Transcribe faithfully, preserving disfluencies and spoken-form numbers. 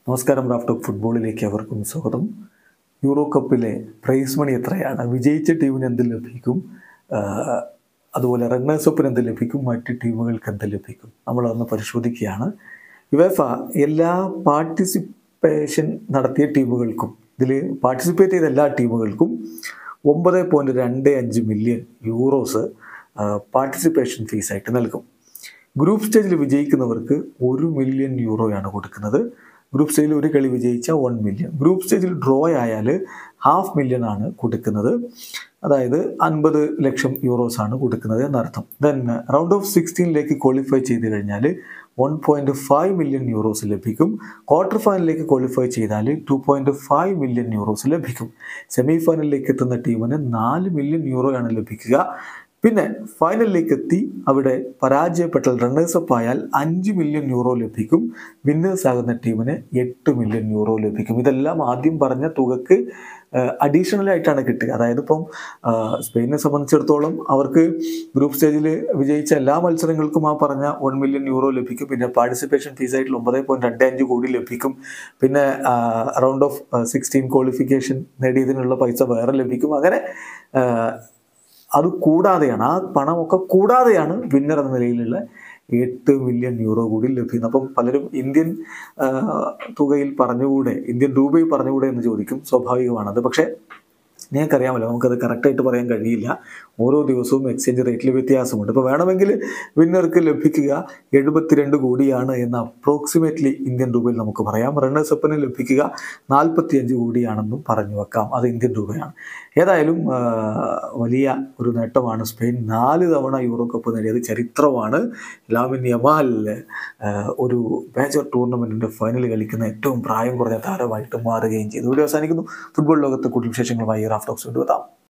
നമസ്കാരം. Raf talk ഫുട്ബോളിലേക്ക് അവർക്കും സ്വാഗതം. യൂറോ കപ്പിലെ പ്രൈസ് മണി എത്രയാണ്? വിജയിച്ച ടീമിന് എന്ത് ലഭിക്കും? അതുപോലെ റണ്ണേഴ്സ് അപ്പിന് എന്ത് ലഭിക്കും? മറ്റ് ടീമുകൾക്ക് എന്ത് ലഭിക്കും? നമ്മളതൊന്ന് പരിശോധിക്കുകയാണ്. യുവേഫ എല്ലാ പാർട്ടിസിപ്പേഷൻ നടത്തിയ ടീമുകൾക്കും, ഇതിൽ പാർട്ടിസിപ്പേറ്റ് ചെയ്ത എല്ലാ ടീമുകൾക്കും ഒമ്പത് പോയിൻറ്റ് രണ്ട് അഞ്ച് മില്യൺ യൂറോസ് പാർട്ടിസിപ്പേഷൻ ഫീസായിട്ട് നൽകും. ഗ്രൂപ്പ് സ്റ്റേജിൽ വിജയിക്കുന്നവർക്ക് ഒരു മില്യൺ യൂറോയാണ് കൊടുക്കുന്നത്. ഗ്രൂപ്പ് സ്റ്റേജിൽ ഒരു കളി വിജയിച്ചാൽ വൺ മില്യൺ. ഗ്രൂപ്പ് സ്റ്റേജിൽ ഡ്രോ ആയാൽ ഹാഫ് മില്യൺ ആണ് കൊടുക്കുന്നത്, അതായത് അൻപത് ലക്ഷം യൂറോസ് ആണ് കൊടുക്കുന്നത് എന്നർത്ഥം. ദെൻ റൗണ്ട് ഓഫ് സിക്സ്റ്റീനിലേക്ക് ക്വാളിഫൈ ചെയ്ത് കഴിഞ്ഞാൽ one point five million euros ലഭിക്കും. ക്വാർട്ടർ ഫൈനലിലേക്ക് ക്വാളിഫൈ ചെയ്താൽ two point five million euros ലഭിക്കും. സെമി ഫൈനലിലേക്ക് എത്തുന്ന ടീമിന് നാല് മില്യൺ യൂറോയാണ് ലഭിക്കുക. പിന്നെ ഫൈനലിലേക്ക് എത്തി അവിടെ പരാജയപ്പെട്ടാൽ റണ്ണേഴ്സ് അപ്പ് ആയാൽ അഞ്ച് മില്യൺ യൂറോ ലഭിക്കും. വിന്നേഴ്സ് ആകുന്ന ടീമിന് എട്ട് മില്യൺ യൂറോ ലഭിക്കും. ഇതെല്ലാം ആദ്യം പറഞ്ഞ തുകക്ക് അഡീഷണൽ ആയിട്ടാണ് കിട്ടുക. അതായത് ഇപ്പം സ്പെയിനെ സംബന്ധിച്ചിടത്തോളം അവർക്ക് ഗ്രൂപ്പ് സ്റ്റേജിൽ വിജയിച്ച എല്ലാ മത്സരങ്ങൾക്കും ആ പറഞ്ഞ വൺ മില്യൺ യൂറോ ലഭിക്കും. പിന്നെ പാർട്ടിസിപ്പേഷൻ ഫീസായിട്ട് ഒമ്പത് പോയിൻറ്റ് രണ്ട് അഞ്ച് കോടി ലഭിക്കും. പിന്നെ റൗണ്ട് ഓഫ് സിക്സ്റ്റീൻ ക്വാളിഫിക്കേഷൻ നേടിയതിനുള്ള പൈസ വേറെ ലഭിക്കും. അങ്ങനെ അത് കൂടാതെയാണ്, ആ പണമൊക്കെ കൂടാതെയാണ് വിന്നർ എന്ന നിലയിലുള്ള എട്ട് മില്യൺ യൂറോ കൂടി ലഭിക്കുന്നത്. അപ്പം പലരും ഇന്ത്യൻ തുകയിൽ പറഞ്ഞുകൂടെ, ഇന്ത്യൻ രൂപയിൽ പറഞ്ഞുകൂടെ എന്ന് ചോദിക്കും. സ്വാഭാവികമാണത്. പക്ഷേ നിങ്ങൾക്കറിയാമല്ലോ, നമുക്കത് കറക്റ്റായിട്ട് പറയാൻ കഴിയില്ല. ഓരോ ദിവസവും എക്സ്ചേഞ്ച് റേറ്റിൽ വ്യത്യാസമുണ്ട്. ഇപ്പോൾ വേണമെങ്കിൽ വിന്നർക്ക് ലഭിക്കുക എഴുപത്തിരണ്ട് കോടിയാണ് എന്ന് അപ്രോക്സിമേറ്റ്ലി ഇന്ത്യൻ രൂപയിൽ നമുക്ക് പറയാം. റണ്ണേഴ്സ് അപ്പിന് ലഭിക്കുക നാൽപ്പത്തി അഞ്ച് കോടിയാണെന്നും പറഞ്ഞു വെക്കാം. അത് ഇന്ത്യൻ രൂപയാണ്. ഏതായാലും വലിയ ഒരു നേട്ടമാണ്. സ്പെയിൻ നാല് തവണ യൂറോ കപ്പ് നേടിയത് ചരിത്രമാണ്. ലാമിൻ യമാൽ ഒരു മേജർ ടൂർണമെൻറ്റിൻ്റെ ഫൈനൽ കളിക്കുന്ന ഏറ്റവും പ്രായം കുറഞ്ഞ താരമായിട്ട് മാറുകയും ചെയ്തു. ഇവിടെ അവസാനിക്കുന്നു. ഫുട്ബോൾ ലോകത്തെ കൂടുതൽ വിശേഷങ്ങളുമായി റാഫ് ടോക്സ് കൊണ്ടുവെത്താം.